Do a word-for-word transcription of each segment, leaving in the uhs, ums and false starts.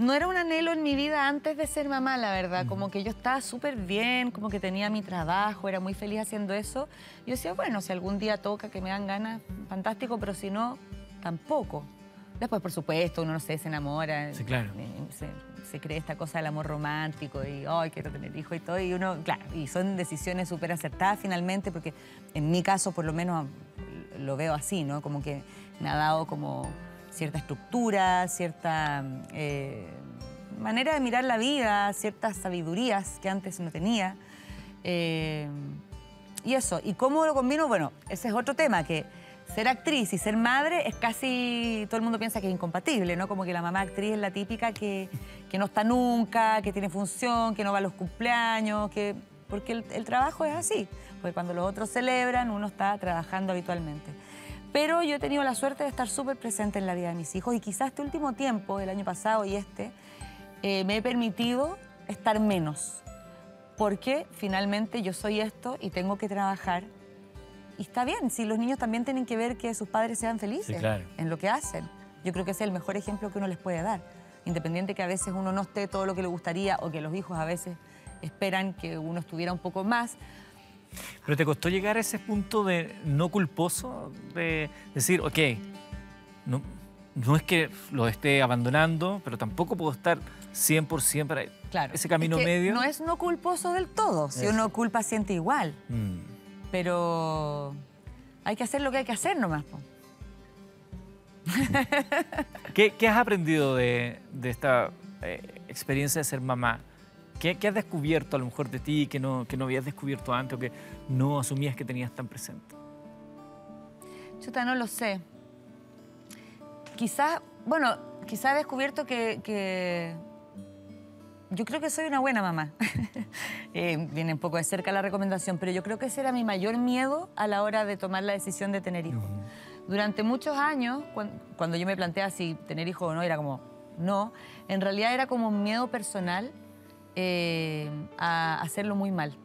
no era un anhelo en mi vida antes de ser mamá, la verdad. Como que yo estaba súper bien, como que tenía mi trabajo, era muy feliz haciendo eso. Yo decía, bueno, si algún día toca que me dan ganas, fantástico, pero si no, tampoco. Después, por supuesto, uno no sé, se enamora. Sí, claro. Se, se cree esta cosa del amor romántico y, ay, quiero tener hijos y todo. Y uno, claro, y son decisiones súper acertadas finalmente, porque en mi caso, por lo menos, lo veo así, ¿no? Como que me ha dado como cierta estructura, cierta eh, manera de mirar la vida, ciertas sabidurías que antes no tenía. Eh, y eso, ¿y cómo lo combino? Bueno, ese es otro tema, que ser actriz y ser madre es casi... Todo el mundo piensa que es incompatible, ¿no? Como que la mamá actriz es la típica que, que no está nunca, que tiene función, que no va a los cumpleaños, que... Porque el, el trabajo es así, porque cuando los otros celebran, uno está trabajando habitualmente. Pero yo he tenido la suerte de estar súper presente en la vida de mis hijos y quizás este último tiempo, el año pasado y este, eh, me he permitido estar menos. Porque finalmente yo soy esto y tengo que trabajar. Y está bien, si los niños también tienen que ver que sus padres sean felices, sí, claro, en lo que hacen. Yo creo que ese es el mejor ejemplo que uno les puede dar. Independiente que a veces uno no esté todo lo que le gustaría o que los hijos a veces esperan que uno estuviera un poco más. ¿Pero te costó llegar a ese punto de no culposo? De decir, ok, no, no es que lo esté abandonando, pero tampoco puedo estar cien por cien para claro, ese camino es que medio. No es no culposo del todo. Si uno culpa, siente igual. Mm. Pero hay que hacer lo que hay que hacer nomás. ¿Qué, ¿Qué has aprendido de, de esta eh, experiencia de ser mamá? ¿Qué, ¿Qué has descubierto a lo mejor de ti que no, que no habías descubierto antes o que no asumías que tenías tan presente? Chuta, no lo sé. Quizás, bueno, quizás he descubierto que, que... Yo creo que soy una buena mamá. eh, viene un poco de cerca la recomendación, pero yo creo que ese era mi mayor miedo a la hora de tomar la decisión de tener hijos. Uh-huh. Durante muchos años, cuando, cuando yo me planteaba si tener hijos o no, era como, no. En realidad era como un miedo personal eh, a hacerlo muy mal.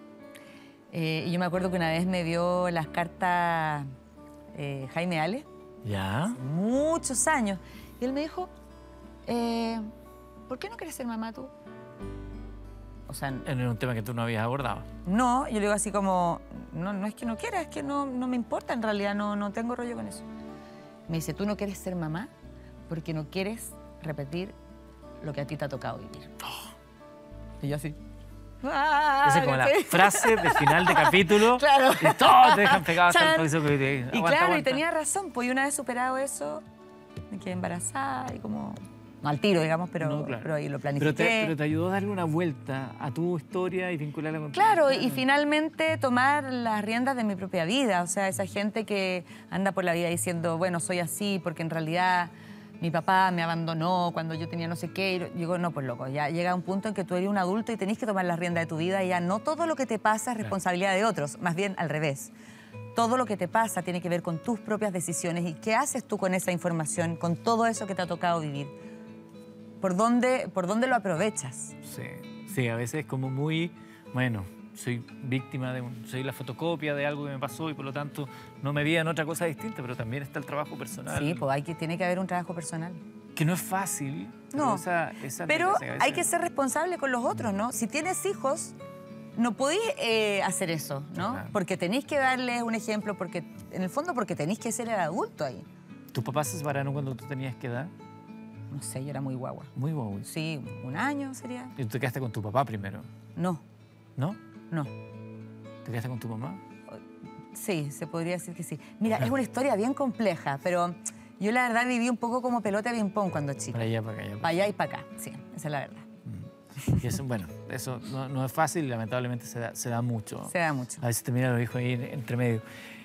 Eh, y yo me acuerdo que una vez me dio las cartas eh, Jaime Ale. ¿Ya? Hace muchos años. Y él me dijo, eh, ¿por qué no quieres ser mamá tú? O sea... Era un tema que tú no habías abordado. No, yo le digo así como, no, no es que no quiera, es que no, no me importa, en realidad no, no tengo rollo con eso. Me dice, tú no quieres ser mamá porque no quieres repetir lo que a ti te ha tocado vivir. Oh. Y yo así... Ah, esa es como la frase de final de capítulo. Claro. Y todos te dejan pegado hasta el piso. Que te... Y aguanta, claro, aguanta. Y tenía razón, pues una vez superado eso, me quedé embarazada y como... No al tiro, digamos, pero, no, claro. pero ahí lo planifiqué. Pero te, pero te ayudó a darle una vuelta a tu historia y vincularla con tu... Claro, y finalmente tomar las riendas de mi propia vida. O sea, esa gente que anda por la vida diciendo, bueno, soy así porque en realidad mi papá me abandonó cuando yo tenía no sé qué. Y yo digo, no, pues loco, ya llega un punto en que tú eres un adulto y tenés que tomar las riendas de tu vida y ya no todo lo que te pasa es responsabilidad de otros, más bien al revés. Todo lo que te pasa tiene que ver con tus propias decisiones y qué haces tú con esa información, con todo eso que te ha tocado vivir. ¿Por dónde, por dónde lo aprovechas? Sí, sí, a veces es como muy, bueno, soy víctima de un, soy la fotocopia de algo que me pasó y por lo tanto no me vi en otra cosa distinta, pero también está el trabajo personal. Sí, pues hay que, tiene que haber un trabajo personal. Que no es fácil. No, pero, esa, esa pero veces... hay que ser responsable con los otros, ¿no? Si tienes hijos, no podéis eh, hacer eso, ¿no? Claro. Porque tenéis que darles un ejemplo, porque en el fondo porque tenéis que ser el adulto ahí. ¿Tus papás se separaron cuando tú tenías qué edad? No sé, yo era muy guagua. Muy guagua. Sí, un año sería. ¿Y tú te quedaste con tu papá primero? No. ¿No? No. ¿Te quedaste con tu mamá? Sí, se podría decir que sí. Mira, es una historia bien compleja, pero yo la verdad viví un poco como pelota de ping-pong cuando chica. Para allá, para acá. Para allá y para acá, sí, esa es la verdad. Mm. Y eso, bueno, eso no, no es fácil y lamentablemente se da, se da mucho. Se da mucho. A veces te miran los hijos ahí entre medio.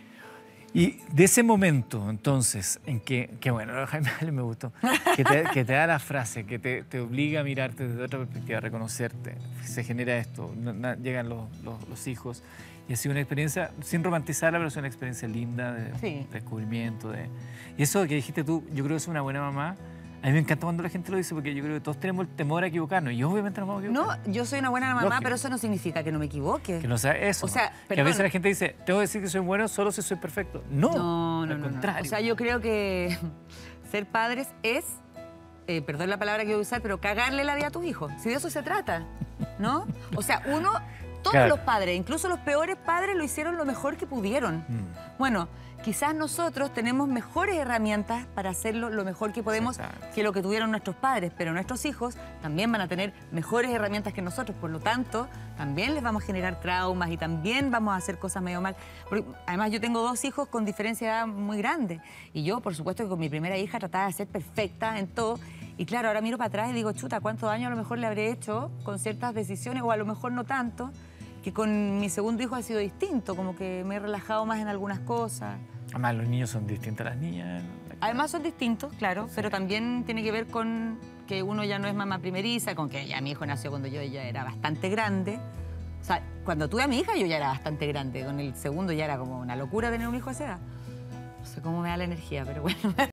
Y de ese momento, entonces, en que, que bueno, a Jaime Ale me gustó, que te, que te da la frase, que te, te obliga a mirarte desde otra perspectiva, a reconocerte, se genera esto, llegan los, los, los hijos, y ha sido una experiencia, sin romantizarla, pero es una experiencia linda de, sí. de descubrimiento. De, y eso que dijiste tú, yo creo que es una buena mamá. A mí me encanta cuando la gente lo dice, porque yo creo que todos tenemos el temor a equivocarnos, y obviamente nos vamos a equivocar. No, yo soy una buena mamá, Lógico. Pero eso no significa que no me equivoque. Que no sea eso. O sea, que a veces la gente dice, tengo que decir que soy bueno solo si soy perfecto. No, no, no al no, contrario. No. O sea, yo creo que ser padres es eh, perdón la palabra que voy a usar, pero cagarle la vida a tus hijos. Si de eso se trata, ¿no? O sea, uno, todos Claro. los padres, incluso los peores padres, lo hicieron lo mejor que pudieron. Mm. Bueno, quizás nosotros tenemos mejores herramientas para hacerlo lo mejor que podemos Exacto. que lo que tuvieron nuestros padres, pero nuestros hijos también van a tener mejores herramientas que nosotros, por lo tanto, también les vamos a generar traumas y también vamos a hacer cosas medio mal. Porque, además, yo tengo dos hijos con diferencia de edad muy grande y yo, por supuesto, que con mi primera hija trataba de ser perfecta en todo. Y claro, ahora miro para atrás y digo, chuta, ¿cuántos daños a lo mejor le habré hecho con ciertas decisiones o a lo mejor no tanto? Que con mi segundo hijo ha sido distinto, como que me he relajado más en algunas cosas. Además, los niños son distintos a las niñas. Además son distintos, claro, pero también tiene que ver con que uno ya no es mamá primeriza, con que ya mi hijo nació cuando yo ya era bastante grande. O sea, cuando tuve a mi hija yo ya era bastante grande, con el segundo ya era como una locura tener un hijo a esa edad. No sé cómo me da la energía, pero bueno.